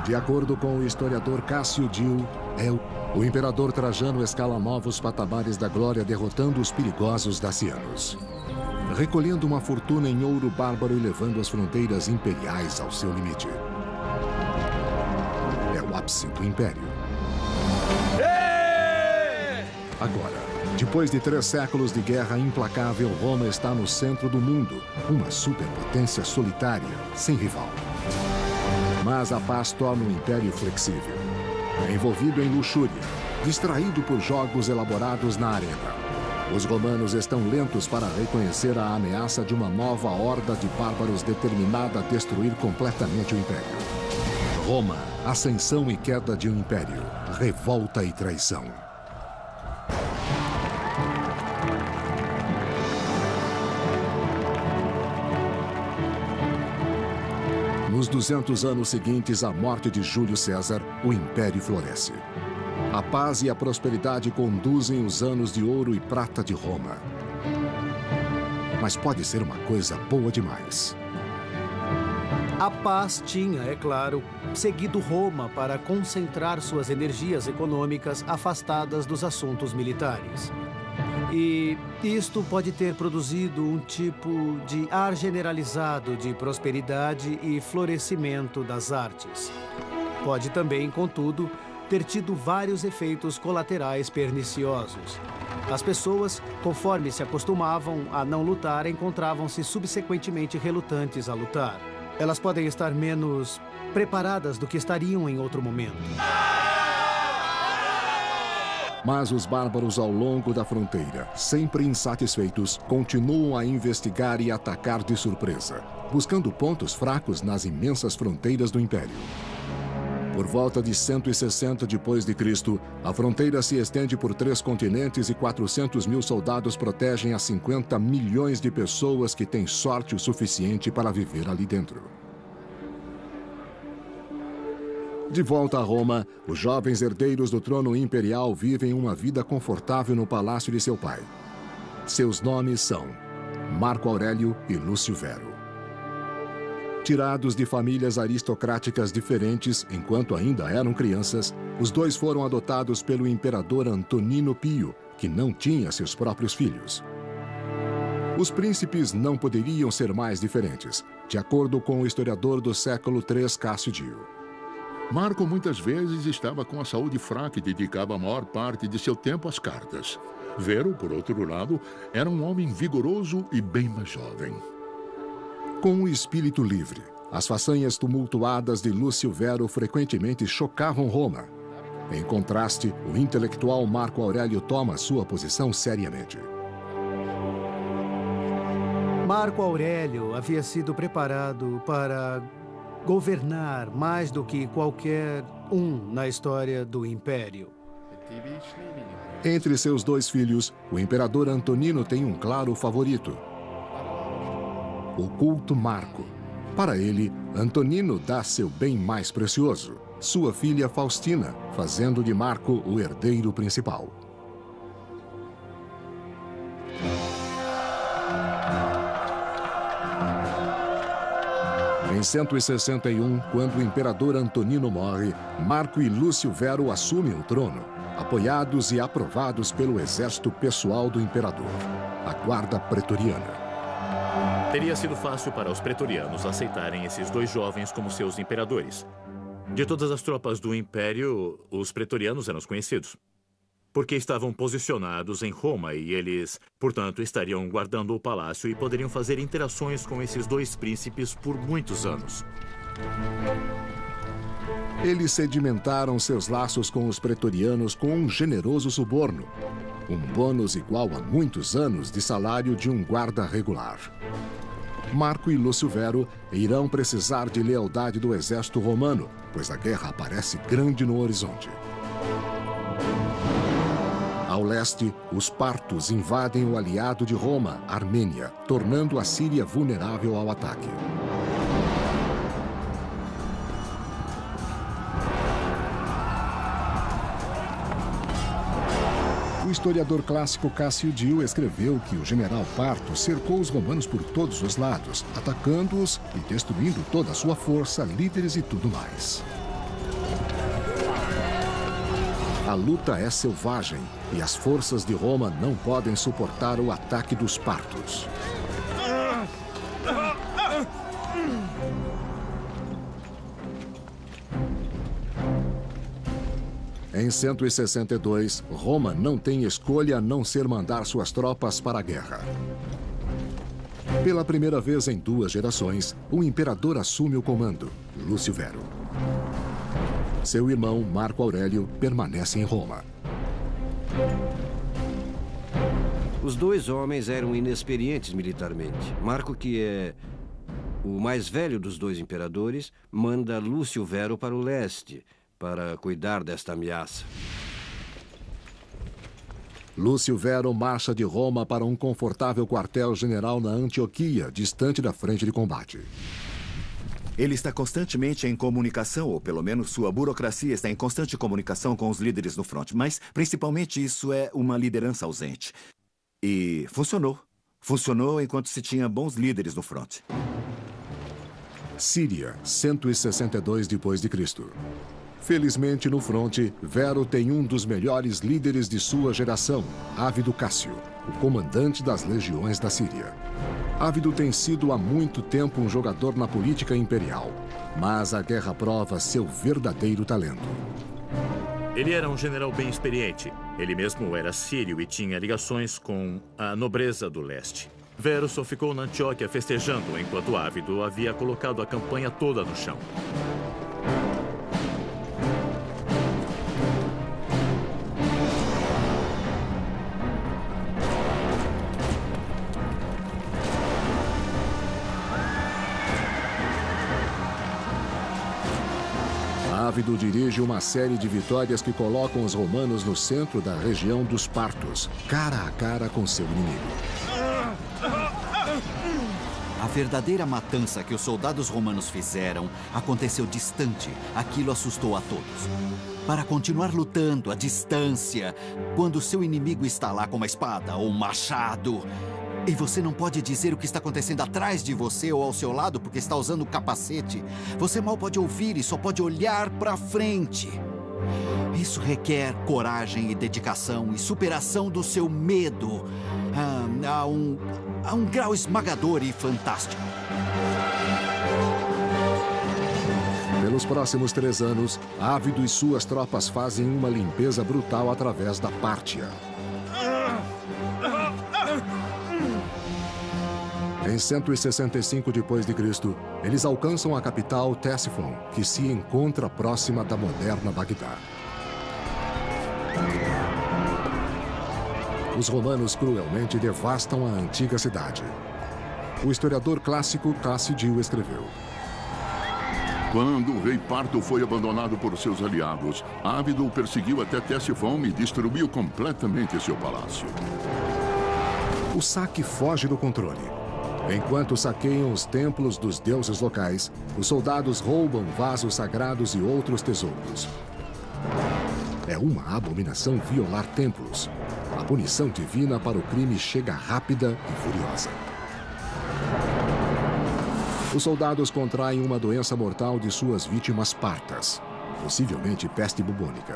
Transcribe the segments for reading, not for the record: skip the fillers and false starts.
De acordo com o historiador Cássio Dio, o imperador Trajano escala novos patamares da glória derrotando os perigosos dacianos, recolhendo uma fortuna em ouro bárbaro e levando as fronteiras imperiais ao seu limite. É o ápice do império. Agora, depois de 3 séculos de guerra implacável, Roma está no centro do mundo, uma superpotência solitária, sem rival. Mas a paz torna o império flexível. É envolvido em luxúria, distraído por jogos elaborados na arena. Os romanos estão lentos para reconhecer a ameaça de uma nova horda de bárbaros determinada a destruir completamente o império. Roma, ascensão e queda de um império, revolta e traição. Nos 200 anos seguintes à morte de Júlio César, o império floresce. A paz e a prosperidade conduzem os anos de ouro e prata de Roma. Mas pode ser uma coisa boa demais. A paz tinha, é claro, seguido Roma para concentrar suas energias econômicas afastadas dos assuntos militares. E isto pode ter produzido um tipo de ar generalizado de prosperidade e florescimento das artes. Pode também, contudo, ter tido vários efeitos colaterais perniciosos. As pessoas, conforme se acostumavam a não lutar, encontravam-se subsequentemente relutantes a lutar. Elas podem estar menos preparadas do que estariam em outro momento. Mas os bárbaros ao longo da fronteira, sempre insatisfeitos, continuam a investigar e atacar de surpresa, buscando pontos fracos nas imensas fronteiras do império. Por volta de 160 d.C., a fronteira se estende por 3 continentes e 400 mil soldados protegem as 50 milhões de pessoas que têm sorte o suficiente para viver ali dentro. De volta a Roma, os jovens herdeiros do trono imperial vivem uma vida confortável no palácio de seu pai. Seus nomes são Marco Aurélio e Lúcio Vero. Tirados de famílias aristocráticas diferentes enquanto ainda eram crianças, os dois foram adotados pelo imperador Antonino Pio, que não tinha seus próprios filhos. Os príncipes não poderiam ser mais diferentes, de acordo com o historiador do século III, Cássio Dio. Marco muitas vezes estava com a saúde fraca e dedicava a maior parte de seu tempo às cartas. Vero, por outro lado, era um homem vigoroso e bem mais jovem. Com o espírito livre, as façanhas tumultuadas de Lúcio Vero frequentemente chocavam Roma. Em contraste, o intelectual Marco Aurélio toma sua posição seriamente. Marco Aurélio havia sido preparado para governar mais do que qualquer um na história do Império. Entre seus 2 filhos, o imperador Antonino tem um claro favorito: o culto Marco. Para ele, Antonino dá seu bem mais precioso, sua filha Faustina, fazendo de Marco o herdeiro principal. Em 161, quando o imperador Antonino morre, Marco e Lúcio Vero assumem o trono, apoiados e aprovados pelo exército pessoal do imperador, a Guarda Pretoriana. Teria sido fácil para os pretorianos aceitarem esses 2 jovens como seus imperadores. De todas as tropas do Império, os pretorianos eram os conhecidos, porque estavam posicionados em Roma e eles, portanto, estariam guardando o palácio e poderiam fazer interações com esses 2 príncipes por muitos anos. Eles sedimentaram seus laços com os pretorianos com um generoso suborno, um bônus igual a muitos anos de salário de um guarda regular. Marco e Lúcio Vero irão precisar de lealdade do exército romano, pois a guerra aparece grande no horizonte. Ao leste, os partos invadem o aliado de Roma, Armênia, tornando a Síria vulnerável ao ataque. O historiador clássico Cássio Dio escreveu que o general Parto cercou os romanos por todos os lados, atacando-os e destruindo toda a sua força, líderes e tudo mais. A luta é selvagem e as forças de Roma não podem suportar o ataque dos partos. Em 162, Roma não tem escolha a não ser mandar suas tropas para a guerra. Pela primeira vez em 2 gerações, o imperador assume o comando, Lúcio Vero. Seu irmão, Marco Aurélio, permanece em Roma. Os 2 homens eram inexperientes militarmente. Marco, que é o mais velho dos 2 imperadores, manda Lúcio Vero para o leste, para cuidar desta ameaça. Lúcio Vero marcha de Roma para um confortável quartel-general na Antioquia, distante da frente de combate. Ele está constantemente em comunicação, ou pelo menos sua burocracia está em constante comunicação com os líderes no fronte. Mas, principalmente, isso é uma liderança ausente. E funcionou. Funcionou enquanto se tinha bons líderes no fronte. Síria, 162 d.C. Felizmente, no fronte, Vero tem um dos melhores líderes de sua geração, Ávido Cássio, o comandante das legiões da Síria. Ávido tem sido há muito tempo um jogador na política imperial, mas a guerra prova seu verdadeiro talento. Ele era um general bem experiente. Ele mesmo era sírio e tinha ligações com a nobreza do leste. Vero só ficou na Antioquia festejando, enquanto Ávido havia colocado a campanha toda no chão. Ávido dirige uma série de vitórias que colocam os romanos no centro da região dos Partos, cara a cara com seu inimigo. A verdadeira matança que os soldados romanos fizeram aconteceu distante. Aquilo assustou a todos. Para continuar lutando à distância, quando seu inimigo está lá com uma espada ou um machado, e você não pode dizer o que está acontecendo atrás de você ou ao seu lado porque está usando o capacete, você mal pode ouvir e só pode olhar para frente. Isso requer coragem e dedicação e superação do seu medo a um grau esmagador e fantástico. Pelos próximos 3 anos, Ávido e suas tropas fazem uma limpeza brutal através da Pártia. Em 165 d.C., eles alcançam a capital Ctesifon, que se encontra próxima da moderna Bagdá. Os romanos cruelmente devastam a antiga cidade. O historiador clássico Cassiodio escreveu: Quando o rei Parto foi abandonado por seus aliados, Ávido o perseguiu até Ctesifon e destruiu completamente seu palácio. O saque foge do controle. Enquanto saqueiam os templos dos deuses locais, os soldados roubam vasos sagrados e outros tesouros. É uma abominação violar templos. A punição divina para o crime chega rápida e furiosa. Os soldados contraem uma doença mortal de suas vítimas partas, possivelmente peste bubônica.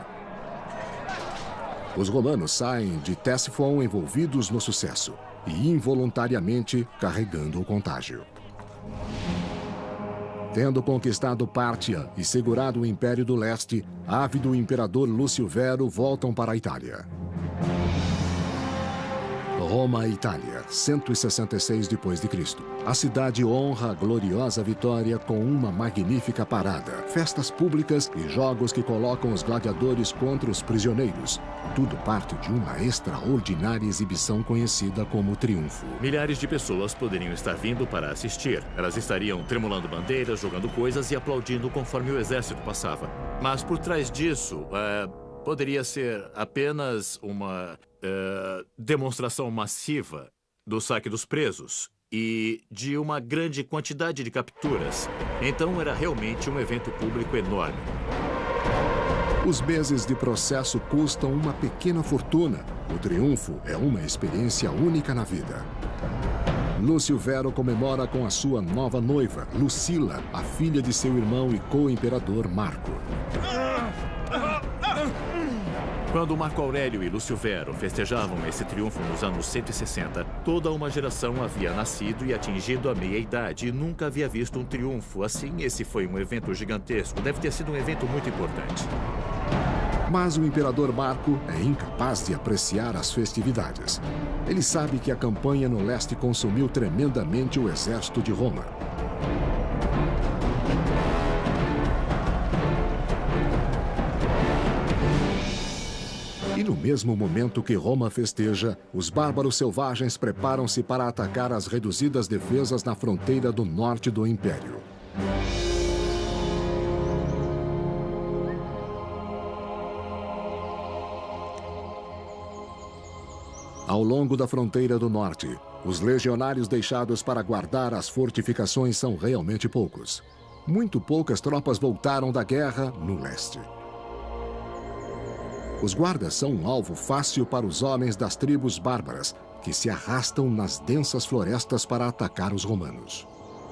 Os romanos saem de Ctesifon envolvidos no sucesso e involuntariamente carregando o contágio. Tendo conquistado Pártia e segurado o Império do Leste, Ávido e o imperador Lúcio Vero voltam para a Itália. Roma, Itália, 166 d.C. A cidade honra a gloriosa vitória com uma magnífica parada, festas públicas e jogos que colocam os gladiadores contra os prisioneiros. Tudo parte de uma extraordinária exibição conhecida como Triunfo. Milhares de pessoas poderiam estar vindo para assistir. Elas estariam tremulando bandeiras, jogando coisas e aplaudindo conforme o exército passava. Mas por trás disso, poderia ser apenas uma demonstração massiva do saque dos presos e de uma grande quantidade de capturas. Então era realmente um evento público enorme. Os meses de processo custam uma pequena fortuna. O triunfo é uma experiência única na vida. Lúcio Vero comemora com a sua nova noiva, Lucila, a filha de seu irmão e co-imperador Marco. Quando Marco Aurélio e Lúcio Vero festejavam esse triunfo nos anos 160, toda uma geração havia nascido e atingido a meia-idade e nunca havia visto um triunfo assim. Esse foi um evento gigantesco. Deve ter sido um evento muito importante. Mas o imperador Marco é incapaz de apreciar as festividades. Ele sabe que a campanha no leste consumiu tremendamente o exército de Roma. E no mesmo momento que Roma festeja, os bárbaros selvagens preparam-se para atacar as reduzidas defesas na fronteira do norte do Império. Ao longo da fronteira do norte, os legionários deixados para guardar as fortificações são realmente poucos. Muito poucas tropas voltaram da guerra no leste. Os guardas são um alvo fácil para os homens das tribos bárbaras, que se arrastam nas densas florestas para atacar os romanos.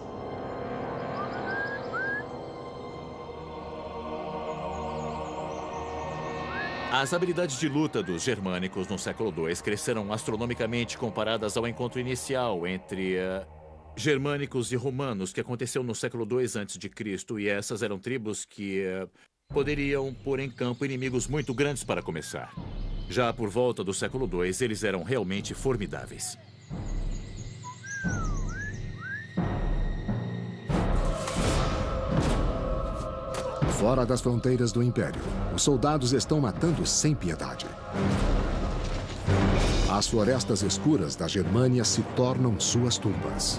As habilidades de luta dos germânicos no século II cresceram astronomicamente comparadas ao encontro inicial entre germânicos e romanos que aconteceu no século II a.C. E essas eram tribos que poderiam pôr em campo inimigos muito grandes para começar. Já por volta do século II, eles eram realmente formidáveis. Fora das fronteiras do Império, os soldados estão matando sem piedade. As florestas escuras da Germânia se tornam suas tumbas.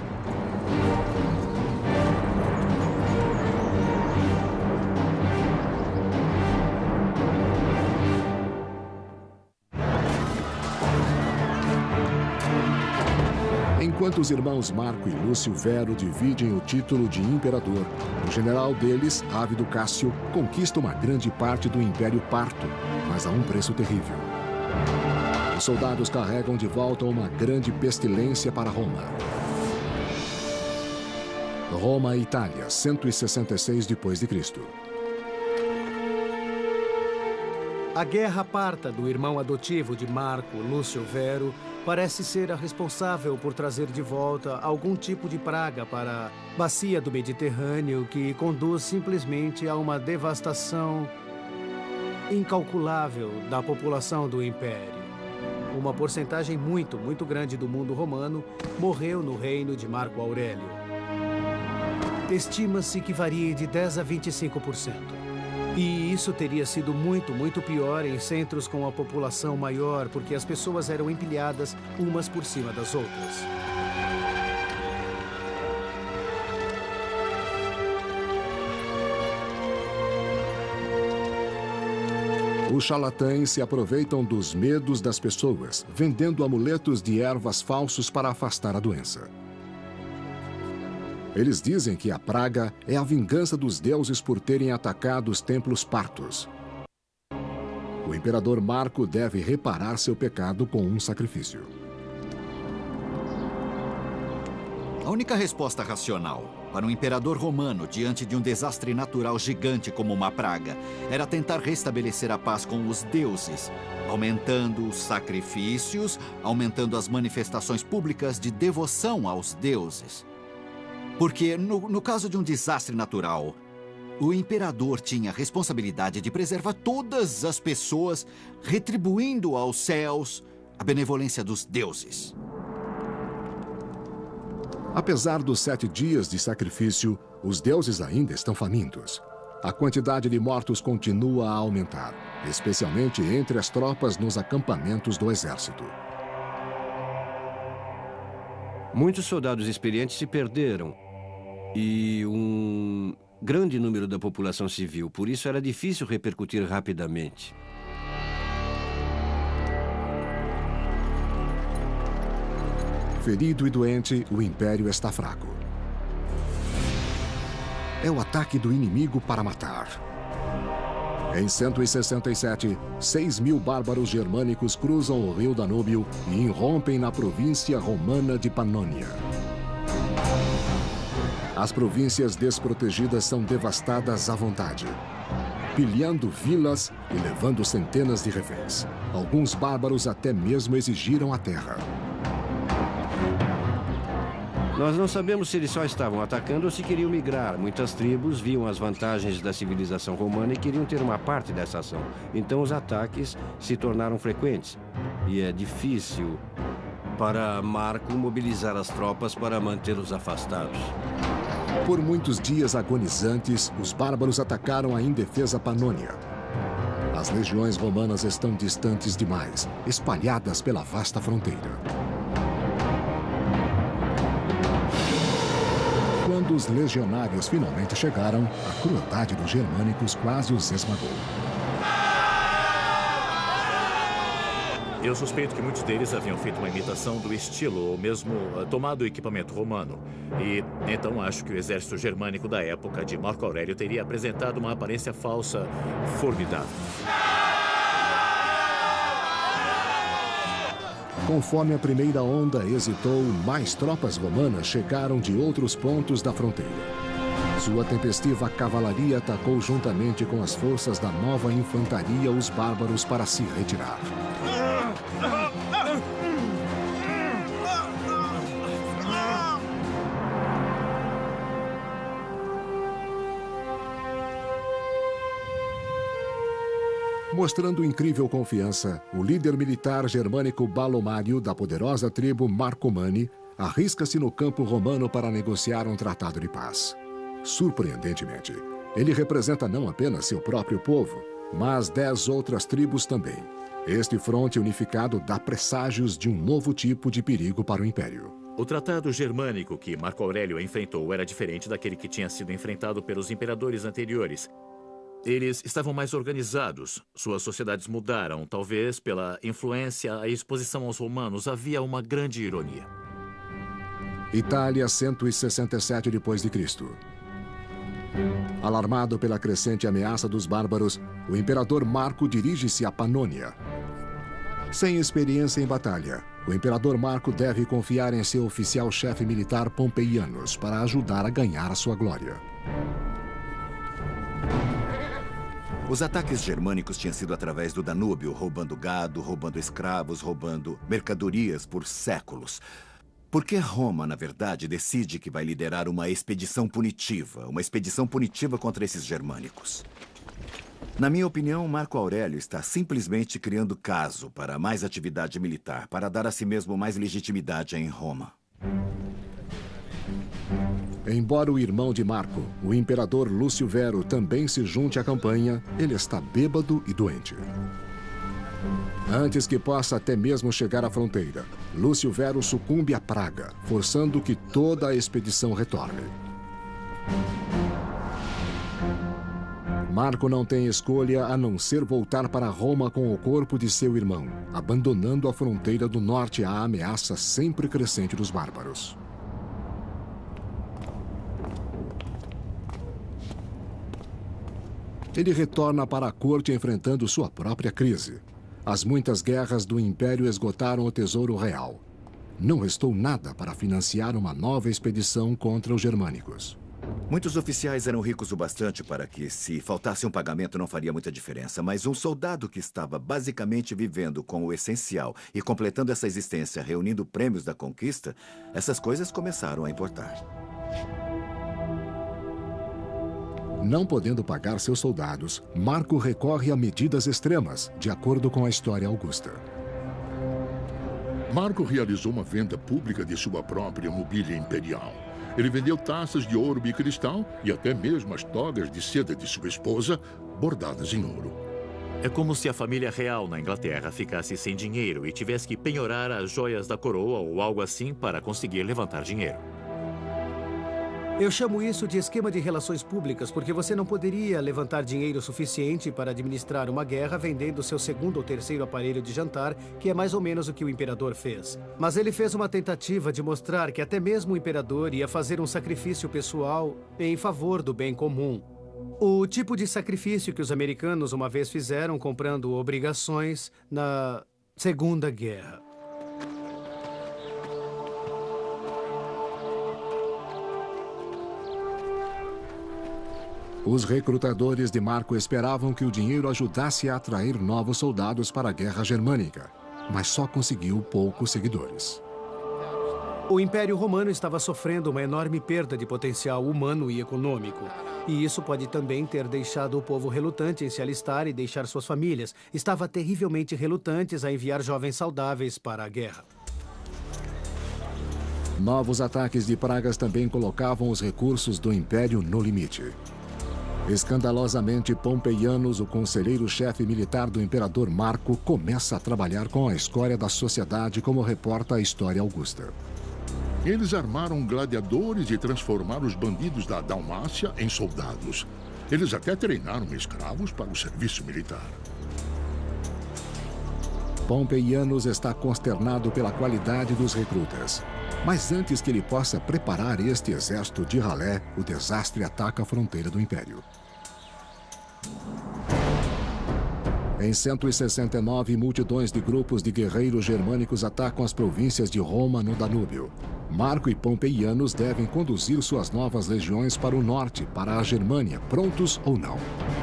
Enquanto os irmãos Marco e Lúcio Vero dividem o título de imperador, o general deles, Ávido Cássio, conquista uma grande parte do Império Parto, mas a um preço terrível. Os soldados carregam de volta uma grande pestilência para Roma. Roma e Itália, 166 d.C. A guerra parta do irmão adotivo de Marco, Lúcio Vero, parece ser a responsável por trazer de volta algum tipo de praga para a bacia do Mediterrâneo que conduz simplesmente a uma devastação incalculável da população do Império. Uma porcentagem muito grande do mundo romano morreu no reino de Marco Aurélio. Estima-se que varie de 10% a 25%. E isso teria sido muito pior em centros com a população maior, porque as pessoas eram empilhadas umas por cima das outras. Os charlatães se aproveitam dos medos das pessoas, vendendo amuletos de ervas falsos para afastar a doença. Eles dizem que a praga é a vingança dos deuses por terem atacado os templos partos. O imperador Marco deve reparar seu pecado com um sacrifício. A única resposta racional para um imperador romano diante de um desastre natural gigante como uma praga era tentar restabelecer a paz com os deuses, aumentando os sacrifícios, aumentando as manifestações públicas de devoção aos deuses. Porque, no caso de um desastre natural, o imperador tinha a responsabilidade de preservar todas as pessoas, retribuindo aos céus a benevolência dos deuses. Apesar dos 7 dias de sacrifício, os deuses ainda estão famintos. A quantidade de mortos continua a aumentar, especialmente entre as tropas nos acampamentos do exército. Muitos soldados experientes se perderam e um grande número da população civil. Por isso era difícil repercutir rapidamente. Ferido e doente, o Império está fraco. É o ataque do inimigo para matar. Em 167, 6.000 bárbaros germânicos cruzam o rio Danúbio e irrompem na província romana de Panônia. As províncias desprotegidas são devastadas à vontade. pilhando vilas e levando centenas de reféns. Alguns bárbaros até mesmo exigiram a terra. Nós não sabemos se eles só estavam atacando ou se queriam migrar. Muitas tribos viam as vantagens da civilização romana e queriam ter uma parte dessa ação. Então os ataques se tornaram frequentes. E é difícil para Marco mobilizar as tropas para mantê-los afastados. Por muitos dias agonizantes, os bárbaros atacaram a indefesa Panônia. As legiões romanas estão distantes demais, espalhadas pela vasta fronteira. Quando os legionários finalmente chegaram, a crueldade dos germânicos quase os esmagou. Eu suspeito que muitos deles haviam feito uma imitação do estilo, ou mesmo tomado o equipamento romano. E então acho que o exército germânico da época de Marco Aurélio teria apresentado uma aparência falsa formidável. Conforme a primeira onda hesitou, mais tropas romanas chegaram de outros pontos da fronteira. Sua tempestiva cavalaria atacou juntamente com as forças da nova infantaria os bárbaros para se retirar. Mostrando incrível confiança, o líder militar germânico Balomário, da poderosa tribo Marcomanni, arrisca-se no campo romano para negociar um tratado de paz. Surpreendentemente, ele representa não apenas seu próprio povo, mas 10 outras tribos também. Este fronte unificado dá presságios de um novo tipo de perigo para o Império. O tratado germânico que Marco Aurélio enfrentou era diferente daquele que tinha sido enfrentado pelos imperadores anteriores. Eles estavam mais organizados, suas sociedades mudaram, talvez pela influência e exposição aos romanos. Havia uma grande ironia. Itália, 167 d.C. Alarmado pela crescente ameaça dos bárbaros, o imperador Marco dirige-se à Panônia. Sem experiência em batalha, o imperador Marco deve confiar em seu oficial-chefe militar Pompeianus para ajudar a ganhar a sua glória. Os ataques germânicos tinham sido através do Danúbio, roubando gado, roubando escravos, roubando mercadorias por séculos. Por que Roma, na verdade, decide que vai liderar uma expedição punitiva contra esses germânicos? Na minha opinião, Marco Aurélio está simplesmente criando caso para mais atividade militar, para dar a si mesmo mais legitimidade em Roma. Embora o irmão de Marco, o imperador Lúcio Vero, também se junte à campanha, ele está bêbado e doente. Antes que possa até mesmo chegar à fronteira, Lúcio Vero sucumbe à praga, forçando que toda a expedição retorne. Marco não tem escolha a não ser voltar para Roma com o corpo de seu irmão, abandonando a fronteira do norte à ameaça sempre crescente dos bárbaros. Ele retorna para a corte enfrentando sua própria crise. As muitas guerras do Império esgotaram o tesouro real. Não restou nada para financiar uma nova expedição contra os germânicos. Muitos oficiais eram ricos o bastante para que, se faltasse um pagamento, não faria muita diferença. Mas um soldado que estava basicamente vivendo com o essencial e completando essa existência, reunindo prêmios da conquista, essas coisas começaram a importar. Não podendo pagar seus soldados, Marco recorre a medidas extremas, de acordo com a história augusta. Marco realizou uma venda pública de sua própria mobília imperial. Ele vendeu taças de ouro e cristal e até mesmo as togas de seda de sua esposa, bordadas em ouro. É como se a família real na Inglaterra ficasse sem dinheiro e tivesse que penhorar as joias da coroa ou algo assim para conseguir levantar dinheiro. Eu chamo isso de esquema de relações públicas, porque você não poderia levantar dinheiro suficiente para administrar uma guerra vendendo seu segundo ou terceiro aparelho de jantar, que é mais ou menos o que o imperador fez. Mas ele fez uma tentativa de mostrar que até mesmo o imperador ia fazer um sacrifício pessoal em favor do bem comum. O tipo de sacrifício que os americanos uma vez fizeram comprando obrigações na Segunda Guerra. Os recrutadores de Marco esperavam que o dinheiro ajudasse a atrair novos soldados para a guerra germânica, mas só conseguiu poucos seguidores. O Império Romano estava sofrendo uma enorme perda de potencial humano e econômico. E isso pode também ter deixado o povo relutante em se alistar e deixar suas famílias. Estava terrivelmente relutantes a enviar jovens saudáveis para a guerra. Novos ataques de pragas também colocavam os recursos do Império no limite. Escandalosamente, Pompeianus, o conselheiro-chefe militar do imperador Marco, começa a trabalhar com a escória da sociedade, como reporta a História Augusta. Eles armaram gladiadores e transformaram os bandidos da Dalmácia em soldados. Eles até treinaram escravos para o serviço militar. Pompeianus está consternado pela qualidade dos recrutas. Mas antes que ele possa preparar este exército de ralé, o desastre ataca a fronteira do Império. Em 169, multidões de grupos de guerreiros germânicos atacam as províncias de Roma no Danúbio. Marco e Pompeianus devem conduzir suas novas legiões para o norte, para a Germânia, prontos ou não.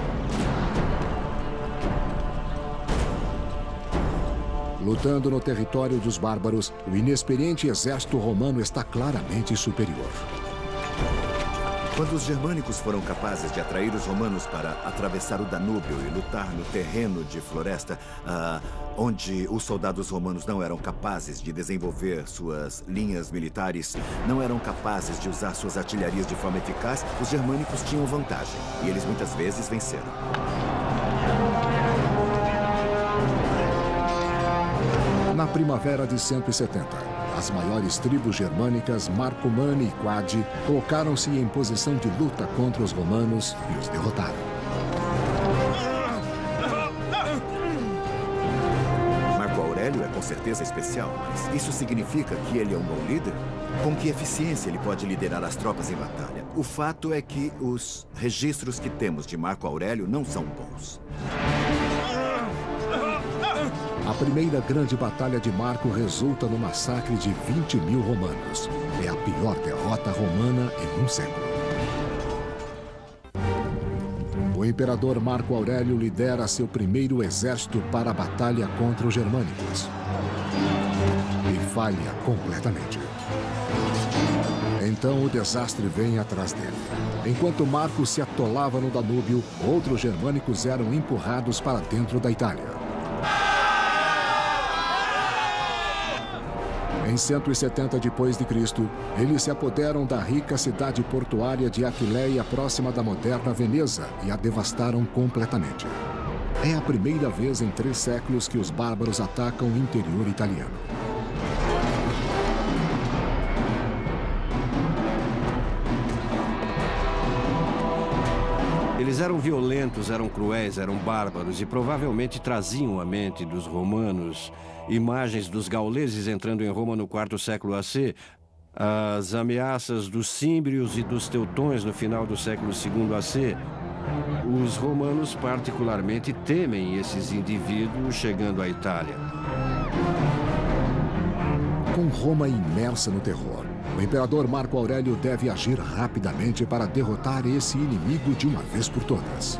Lutando no território dos bárbaros, o inexperiente exército romano está claramente superior. Quando os germânicos foram capazes de atrair os romanos para atravessar o Danúbio e lutar no terreno de floresta, onde os soldados romanos não eram capazes de desenvolver suas linhas militares, não eram capazes de usar suas artilharias de forma eficaz, os germânicos tinham vantagem e eles muitas vezes venceram. Na primavera de 170, as maiores tribos germânicas, Marcomanni e Quadi, colocaram-se em posição de luta contra os romanos e os derrotaram. Marco Aurélio é com certeza especial, mas isso significa que ele é um bom líder? Com que eficiência ele pode liderar as tropas em batalha? O fato é que os registros que temos de Marco Aurélio não são bons. A primeira grande batalha de Marco resulta no massacre de 20.000 romanos. É a pior derrota romana em um século. O imperador Marco Aurélio lidera seu primeiro exército para a batalha contra os germânicos. E falha completamente. Então o desastre vem atrás dele. Enquanto Marco se atolava no Danúbio, outros germânicos eram empurrados para dentro da Itália. Em 170 d.C., eles se apoderam da rica cidade portuária de Aquileia, próxima da moderna Veneza, e a devastaram completamente. É a primeira vez em 3 séculos que os bárbaros atacam o interior italiano. Eles eram violentos, eram cruéis, eram bárbaros e provavelmente traziam à mente dos romanos imagens dos gauleses entrando em Roma no IV século AC, as ameaças dos símbrios e dos teutões no final do século II AC. Os romanos particularmente temem esses indivíduos chegando à Itália. Com Roma imersa no terror, o imperador Marco Aurélio deve agir rapidamente para derrotar esse inimigo de uma vez por todas.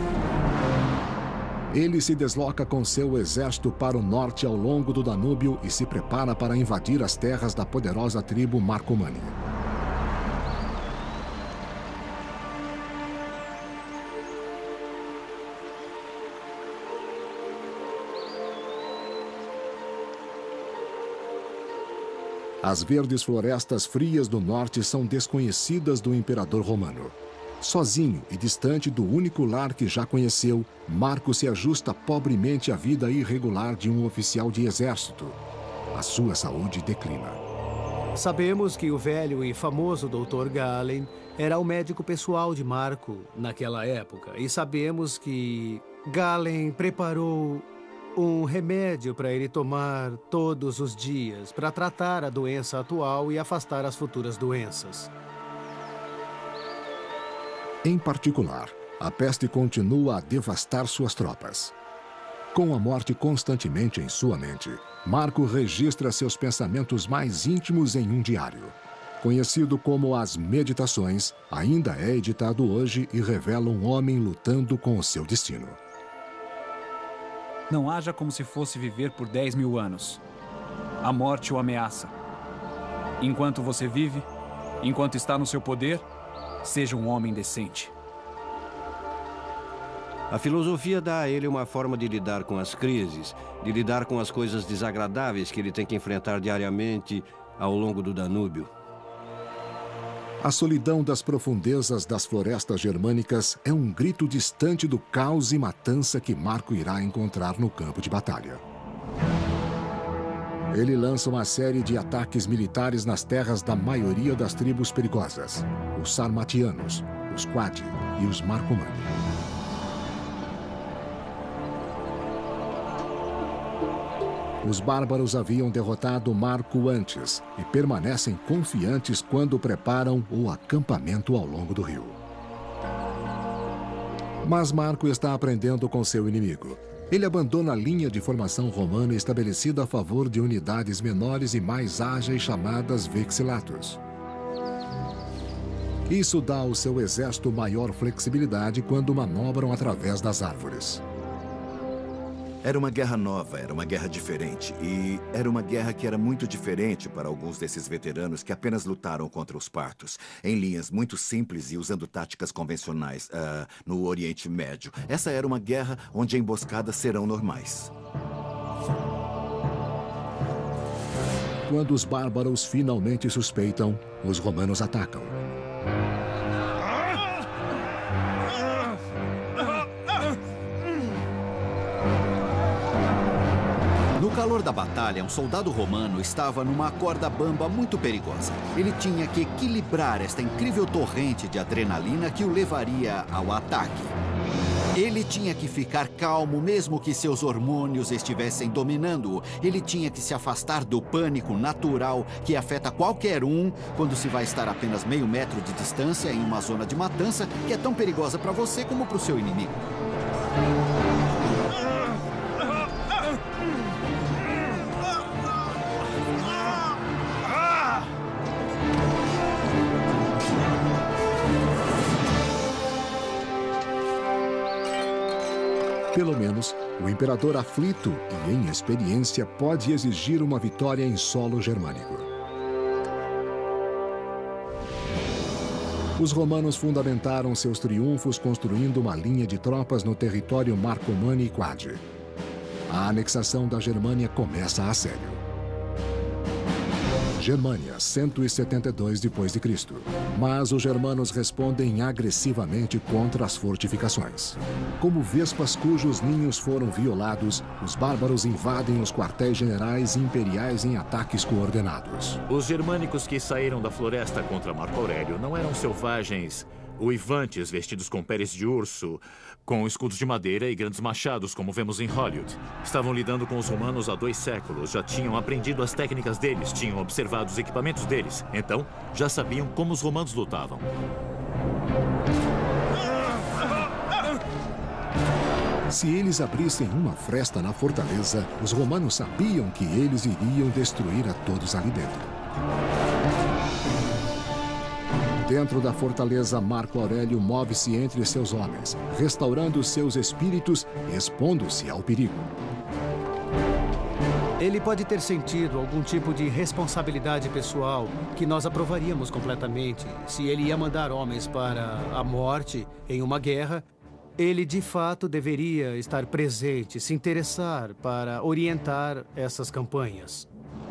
Ele se desloca com seu exército para o norte ao longo do Danúbio e se prepara para invadir as terras da poderosa tribo Marcomanni. As verdes florestas frias do norte são desconhecidas do imperador romano. Sozinho e distante do único lar que já conheceu, Marco se ajusta pobremente à vida irregular de um oficial de exército. A sua saúde declina. Sabemos que o velho e famoso Dr. Galen era o médico pessoal de Marco naquela época. E sabemos que Galen preparou um remédio para ele tomar todos os dias para tratar a doença atual e afastar as futuras doenças. Em particular, a peste continua a devastar suas tropas. Com a morte constantemente em sua mente, Marco registra seus pensamentos mais íntimos em um diário. conhecido como As Meditações, ainda é editado hoje e revela um homem lutando com o seu destino. Não haja como se fosse viver por 10.000 anos. A morte o ameaça. Enquanto você vive, enquanto está no seu poder, seja um homem decente. A filosofia dá a ele uma forma de lidar com as crises, de lidar com as coisas desagradáveis que ele tem que enfrentar diariamente ao longo do Danúbio. A solidão das profundezas das florestas germânicas é um grito distante do caos e matança que Marco irá encontrar no campo de batalha. Ele lança uma série de ataques militares nas terras da maioria das tribos perigosas: os Sarmatianos, os Quadi e os Marcomanni. Os bárbaros haviam derrotado Marco antes e permanecem confiantes quando preparam o acampamento ao longo do rio. Mas Marco está aprendendo com seu inimigo. Ele abandona a linha de formação romana estabelecida a favor de unidades menores e mais ágeis chamadas vexilatus. Isso dá ao seu exército maior flexibilidade quando manobram através das árvores. Era uma guerra nova, era uma guerra diferente. E era uma guerra que era muito diferente para alguns desses veteranos que apenas lutaram contra os partos, em linhas muito simples e usando táticas convencionais no Oriente Médio. Essa era uma guerra onde emboscadas serão normais. Quando os bárbaros finalmente suspeitam, os romanos atacam. No calor da batalha, um soldado romano estava numa corda bamba muito perigosa. Ele tinha que equilibrar esta incrível torrente de adrenalina que o levaria ao ataque. Ele tinha que ficar calmo mesmo que seus hormônios estivessem dominando-o. Ele tinha que se afastar do pânico natural que afeta qualquer um quando se vai estar a apenas meio metro de distância em uma zona de matança que é tão perigosa para você como para o seu inimigo. Pelo menos, o imperador aflito e em experiência pode exigir uma vitória em solo germânico. Os romanos fundamentaram seus triunfos construindo uma linha de tropas no território Marcomanni e Quadi. A anexação da Germânia começa a sério. Germânia, 172 d.C. Mas os germanos respondem agressivamente contra as fortificações. Como vespas cujos ninhos foram violados, os bárbaros invadem os quartéis generais imperiais em ataques coordenados. Os germânicos que saíram da floresta contra Marco Aurélio não eram selvagens uivantes vestidos com peles de urso, com escudos de madeira e grandes machados, como vemos em Hollywood. Estavam lidando com os romanos há 2 séculos, já tinham aprendido as técnicas deles, tinham observado os equipamentos deles. Então, já sabiam como os romanos lutavam. Se eles abrissem uma fresta na fortaleza, os romanos sabiam que eles iriam destruir a todos ali dentro. Dentro da fortaleza, Marco Aurélio move-se entre seus homens, restaurando seus espíritos e expondo-se ao perigo. Ele pode ter sentido algum tipo de responsabilidade pessoal que nós aprovaríamos completamente. Se ele ia mandar homens para a morte em uma guerra, ele de fato deveria estar presente, se interessar para orientar essas campanhas.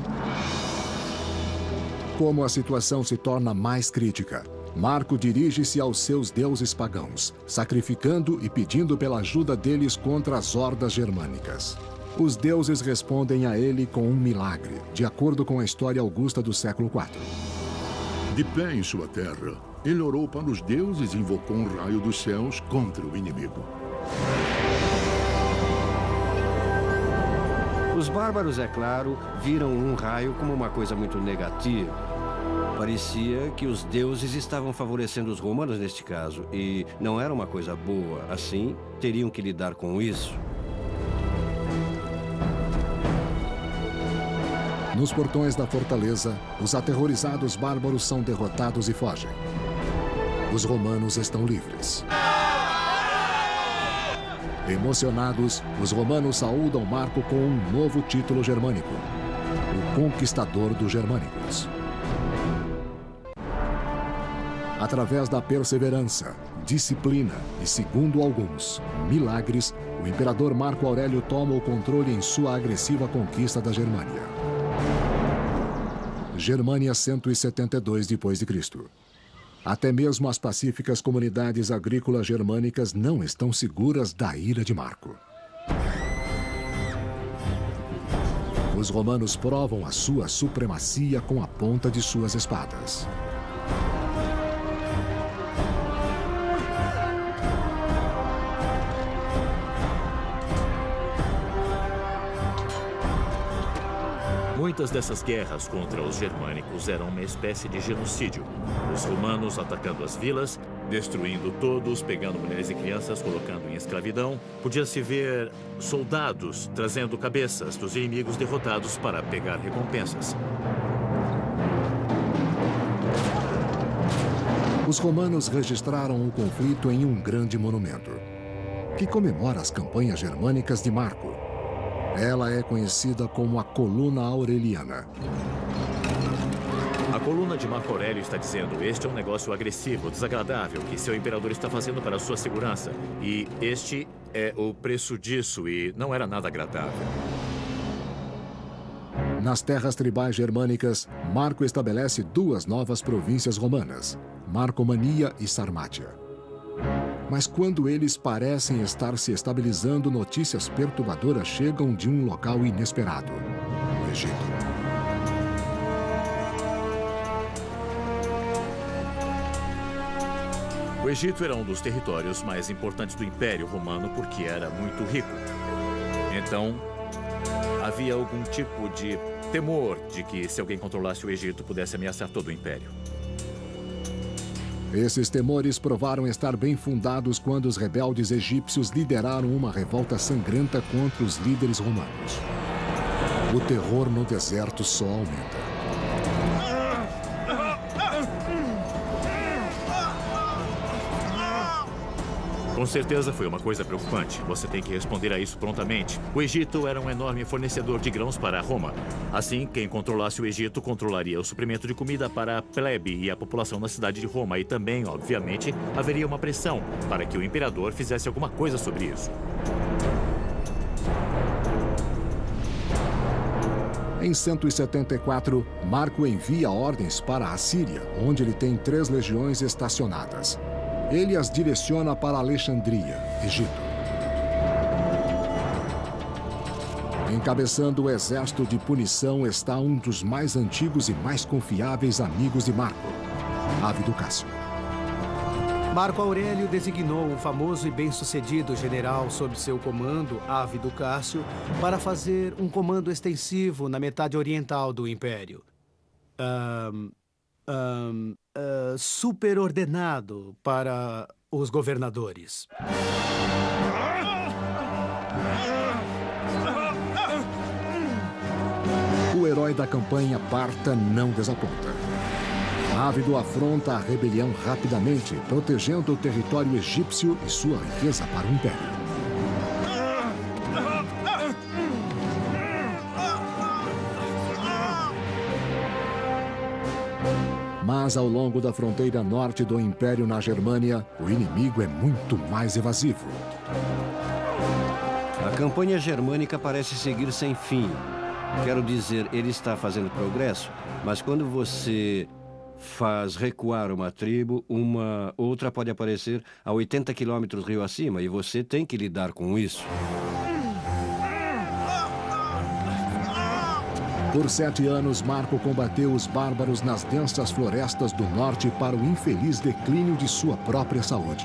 Como a situação se torna mais crítica, Marco dirige-se aos seus deuses pagãos, sacrificando e pedindo pela ajuda deles contra as hordas germânicas. Os deuses respondem a ele com um milagre, de acordo com a história augusta do século IV. De pé em sua terra, ele orou para os deuses e invocou um raio dos céus contra o inimigo. Os bárbaros, é claro, viram um raio como uma coisa muito negativa. Parecia que os deuses estavam favorecendo os romanos neste caso, e não era uma coisa boa. Assim, teriam que lidar com isso. Nos portões da fortaleza, os aterrorizados bárbaros são derrotados e fogem. Os romanos estão livres. Emocionados, os romanos saúdam Marco com um novo título germânico: o Conquistador dos Germânicos. Através da perseverança, disciplina e, segundo alguns, milagres, o imperador Marco Aurélio toma o controle em sua agressiva conquista da Germânia. Germânia 172 d.C. Até mesmo as pacíficas comunidades agrícolas germânicas não estão seguras da ira de Marco. Os romanos provam a sua supremacia com a ponta de suas espadas. Muitas dessas guerras contra os germânicos eram uma espécie de genocídio. Os romanos atacando as vilas, destruindo todos, pegando mulheres e crianças, colocando em escravidão. Podia-se ver soldados trazendo cabeças dos inimigos derrotados para pegar recompensas. Os romanos registraram o conflito em um grande monumento, que comemora as campanhas germânicas de Marco. Ela é conhecida como a Coluna Aureliana. A coluna de Marco Aurélio está dizendo: este é um negócio agressivo, desagradável, que seu imperador está fazendo para a sua segurança. E este é o preço disso, e não era nada agradável. Nas terras tribais germânicas, Marco estabelece duas novas províncias romanas, Marcomania e Sarmátia. Mas quando eles parecem estar se estabilizando, notícias perturbadoras chegam de um local inesperado: o Egito. O Egito era um dos territórios mais importantes do Império Romano porque era muito rico. Então, havia algum tipo de temor de que, se alguém controlasse o Egito, pudesse ameaçar todo o Império. Esses temores provaram estar bem fundados quando os rebeldes egípcios lideraram uma revolta sangrenta contra os líderes romanos. O terror no deserto só aumenta. Com certeza foi uma coisa preocupante. Você tem que responder a isso prontamente. O Egito era um enorme fornecedor de grãos para Roma. Assim, quem controlasse o Egito controlaria o suprimento de comida para a plebe e a população da cidade de Roma. E também, obviamente, haveria uma pressão para que o imperador fizesse alguma coisa sobre isso. Em 174, Marco envia ordens para a Síria, onde ele tem 3 legiões estacionadas. Ele as direciona para Alexandria, Egito. Encabeçando o exército de punição está um dos mais antigos e mais confiáveis amigos de Marco, Ávido Cássio. Marco Aurélio designou um famoso e bem-sucedido general sob seu comando, Ávido Cássio, para fazer um comando extensivo na metade oriental do Império. Superordenado para os governadores. O herói da campanha parta não desaponta. Ávido afronta a rebelião rapidamente, protegendo o território egípcio e sua riqueza para o Império. Mas ao longo da fronteira norte do Império na Germânia, o inimigo é muito mais evasivo. A campanha germânica parece seguir sem fim. Quero dizer, ele está fazendo progresso, mas quando você faz recuar uma tribo, uma outra pode aparecer a 80 quilômetros rio acima e você tem que lidar com isso. Por 7 anos, Marco combateu os bárbaros nas densas florestas do norte para o infeliz declínio de sua própria saúde.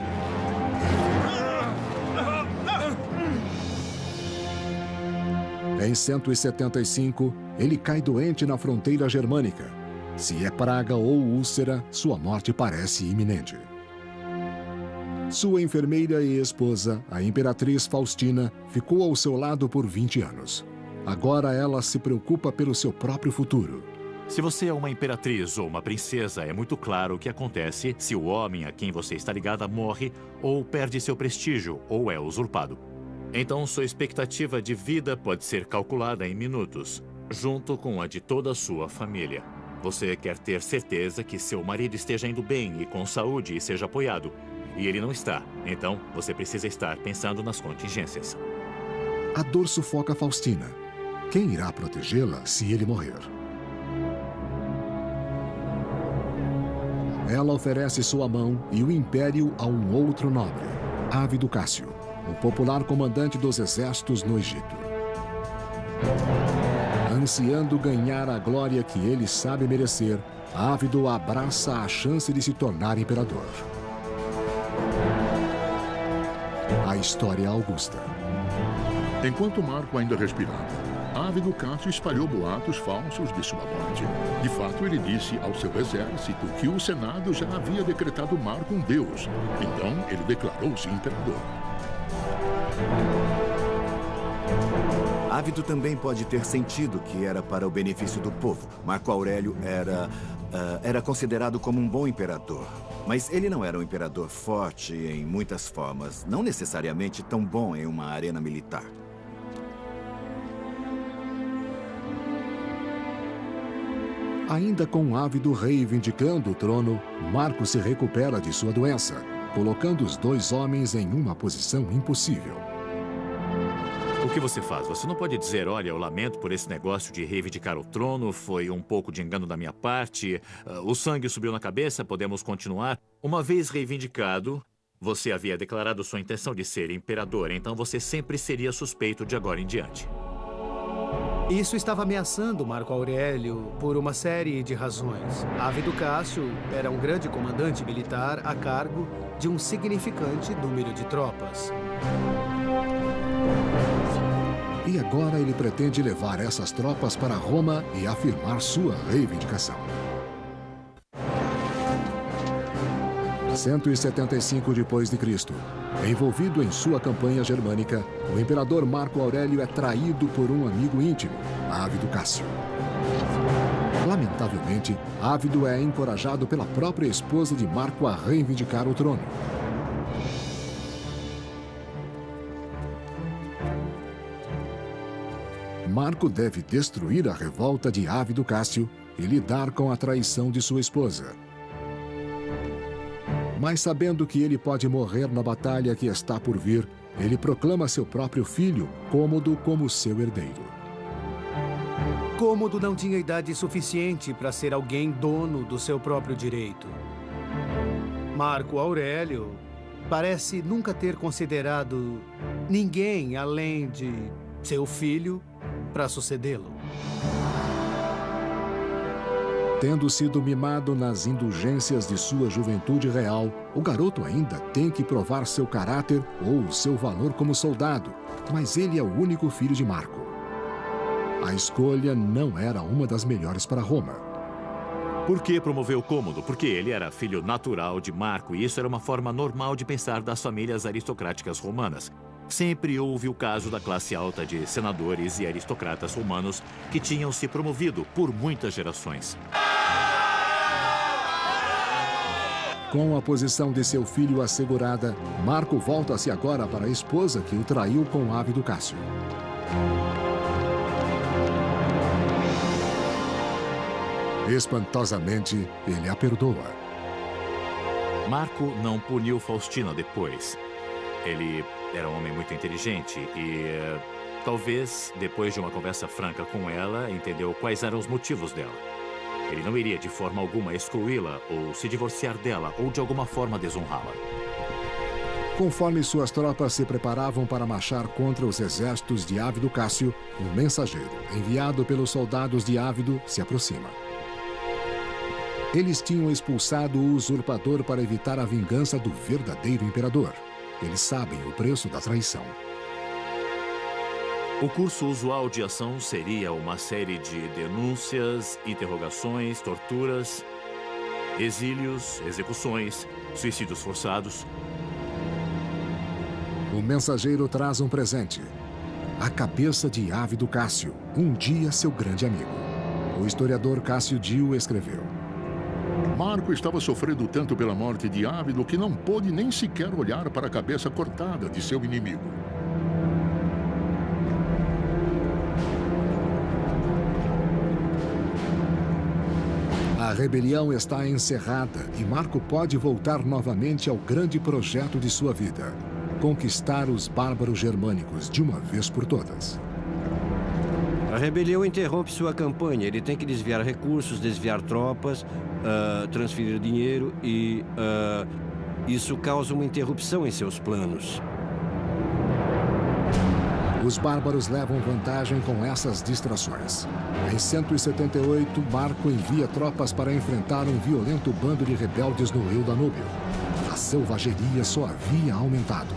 Em 175, ele cai doente na fronteira germânica. Se é praga ou úlcera, sua morte parece iminente. Sua enfermeira e esposa, a imperatriz Faustina, ficou ao seu lado por 20 anos. Agora ela se preocupa pelo seu próprio futuro. Se você é uma imperatriz ou uma princesa, é muito claro o que acontece se o homem a quem você está ligada morre ou perde seu prestígio ou é usurpado. Então, sua expectativa de vida pode ser calculada em minutos, junto com a de toda a sua família. Você quer ter certeza que seu marido esteja indo bem e com saúde e seja apoiado. E ele não está. Então, você precisa estar pensando nas contingências. A dor sufoca Faustina. Quem irá protegê-la se ele morrer? Ela oferece sua mão e o império a um outro nobre, Ávido Cássio, o popular comandante dos exércitos no Egito. Ansiando ganhar a glória que ele sabe merecer, Ávido abraça a chance de se tornar imperador. A história augusta. Enquanto Marco ainda respirava, Ávido Cássio espalhou boatos falsos de sua morte. De fato, ele disse ao seu exército que o Senado já havia decretado Marco um deus. Então, ele declarou-se imperador. Ávido também pode ter sentido que era para o benefício do povo. Marco Aurélio era considerado como um bom imperador. Mas ele não era um imperador forte em muitas formas, não necessariamente tão bom em uma arena militar. Ainda com Ávido reivindicando o trono, Marco se recupera de sua doença, colocando os dois homens em uma posição impossível. O que você faz? Você não pode dizer, olha, eu lamento por esse negócio de reivindicar o trono, foi um pouco de engano da minha parte, o sangue subiu na cabeça, podemos continuar. Uma vez reivindicado, você havia declarado sua intenção de ser imperador, então você sempre seria suspeito de agora em diante. Isso estava ameaçando Marco Aurélio por uma série de razões. Ávido Cássio era um grande comandante militar a cargo de um significante número de tropas. E agora ele pretende levar essas tropas para Roma e afirmar sua reivindicação. 175 d.C., envolvido em sua campanha germânica, o imperador Marco Aurélio é traído por um amigo íntimo, Ávido Cássio. Lamentavelmente, Ávido é encorajado pela própria esposa de Marco a reivindicar o trono. Marco deve destruir a revolta de Ávido Cássio e lidar com a traição de sua esposa. Mas sabendo que ele pode morrer na batalha que está por vir, ele proclama seu próprio filho, Cômodo, como seu herdeiro. Cômodo não tinha idade suficiente para ser alguém dono do seu próprio direito. Marco Aurélio parece nunca ter considerado ninguém além de seu filho para sucedê-lo. Tendo sido mimado nas indulgências de sua juventude real, o garoto ainda tem que provar seu caráter ou seu valor como soldado, mas ele é o único filho de Marco. A escolha não era uma das melhores para Roma. Por que promoveu Cômodo? Porque ele era filho natural de Marco e isso era uma forma normal de pensar das famílias aristocráticas romanas. Sempre houve o caso da classe alta de senadores e aristocratas romanos que tinham se promovido por muitas gerações. Com a posição de seu filho assegurada, Marco volta-se agora para a esposa que o traiu com Ávido Cássio. Espantosamente, ele a perdoa. Marco não puniu Faustina depois. Ele era um homem muito inteligente e, talvez, depois de uma conversa franca com ela, entendeu quais eram os motivos dela. Ele não iria de forma alguma excluí-la ou se divorciar dela ou de alguma forma desonrá-la. Conforme suas tropas se preparavam para marchar contra os exércitos de Ávido Cássio, um mensageiro, enviado pelos soldados de Ávido, se aproxima. Eles tinham expulsado o usurpador para evitar a vingança do verdadeiro imperador. Eles sabem o preço da traição. O curso usual de ação seria uma série de denúncias, interrogações, torturas, exílios, execuções, suicídios forçados. O mensageiro traz um presente. a cabeça de Ávido Cássio, um dia seu grande amigo. O historiador Cássio Dio escreveu: Marco estava sofrendo tanto pela morte de Ávido que não pôde nem sequer olhar para a cabeça cortada de seu inimigo. A rebelião está encerrada e Marco pode voltar novamente ao grande projeto de sua vida: conquistar os bárbaros germânicos de uma vez por todas. A rebelião interrompe sua campanha. Ele tem que desviar recursos, desviar tropas, transferir dinheiro e isso causa uma interrupção em seus planos. Os bárbaros levam vantagem com essas distrações. Em 178, Marco envia tropas para enfrentar um violento bando de rebeldes no rio Danúbio. A selvageria só havia aumentado.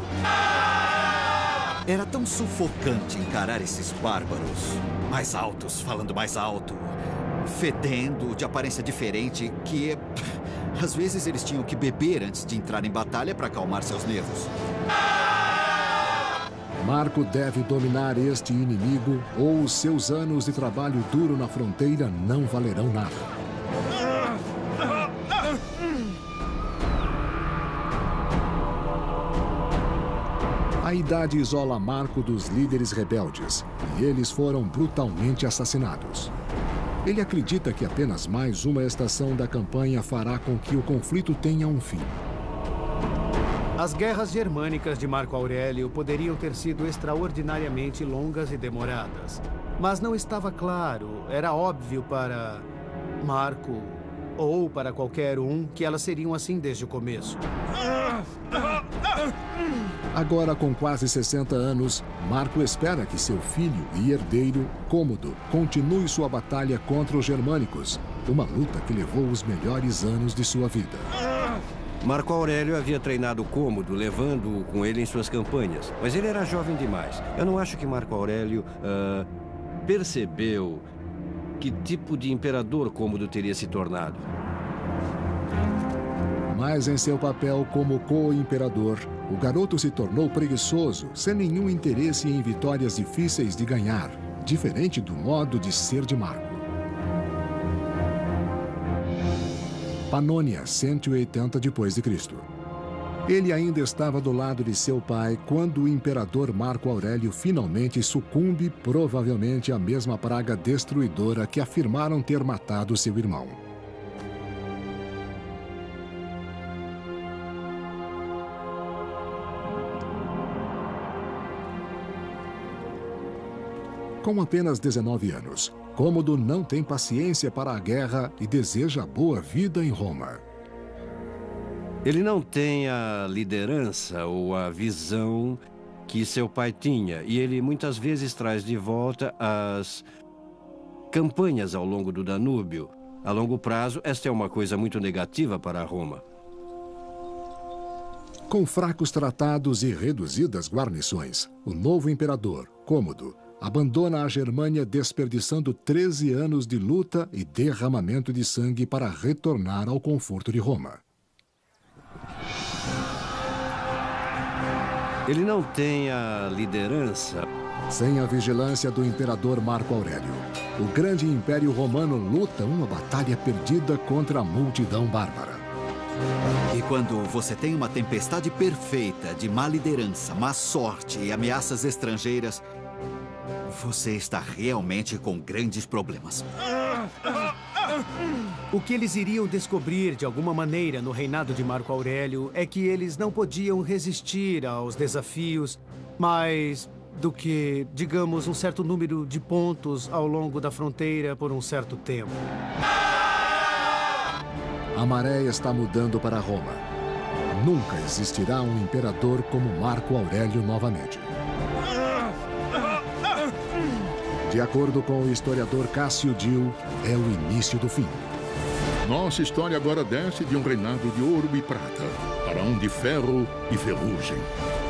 Era tão sufocante encarar esses bárbaros. Mais altos, falando mais alto, fedendo, de aparência diferente, que às vezes eles tinham que beber antes de entrar em batalha para acalmar seus nervos. Marco deve dominar este inimigo ou os seus anos de trabalho duro na fronteira não valerão nada. A idade isola Marco dos líderes rebeldes e eles foram brutalmente assassinados. Ele acredita que apenas mais uma estação da campanha fará com que o conflito tenha um fim. As guerras germânicas de Marco Aurélio poderiam ter sido extraordinariamente longas e demoradas. Mas não estava claro, era óbvio para Marco ou para qualquer um que elas seriam assim desde o começo. Agora, com quase 60 anos, Marco espera que seu filho e herdeiro, Cômodo, continue sua batalha contra os germânicos, uma luta que levou os melhores anos de sua vida. Marco Aurélio havia treinado Cômodo, levando-o com ele em suas campanhas. Mas ele era jovem demais. Eu não acho que Marco Aurélio percebeu que tipo de imperador Cômodo teria se tornado. Mas em seu papel como co-imperador, o garoto se tornou preguiçoso, sem nenhum interesse em vitórias difíceis de ganhar, diferente do modo de ser de Marco. Panônia, 180 d.C. Ele ainda estava do lado de seu pai quando o imperador Marco Aurélio finalmente sucumbe, provavelmente à mesma praga destruidora que afirmaram ter matado seu irmão. Com apenas 19 anos, Cômodo não tem paciência para a guerra e deseja boa vida em Roma. Ele não tem a liderança ou a visão que seu pai tinha, e ele muitas vezes traz de volta as campanhas ao longo do Danúbio. A longo prazo, esta é uma coisa muito negativa para Roma. Com fracos tratados e reduzidas guarnições, o novo imperador, Cômodo, abandona a Germânia desperdiçando 13 anos de luta e derramamento de sangue para retornar ao conforto de Roma. Ele não tem a liderança. Sem a vigilância do imperador Marco Aurélio, o grande império romano luta uma batalha perdida contra a multidão bárbara. E quando você tem uma tempestade perfeita de má liderança, má sorte e ameaças estrangeiras, você está realmente com grandes problemas. O que eles iriam descobrir de alguma maneira no reinado de Marco Aurélio é que eles não podiam resistir aos desafios mais do que, digamos, um certo número de pontos ao longo da fronteira por um certo tempo. A maré está mudando para Roma. Nunca existirá um imperador como Marco Aurélio novamente. De acordo com o historiador Cássio Dio, é o início do fim. Nossa história agora desce de um reinado de ouro e prata para um de ferro e ferrugem.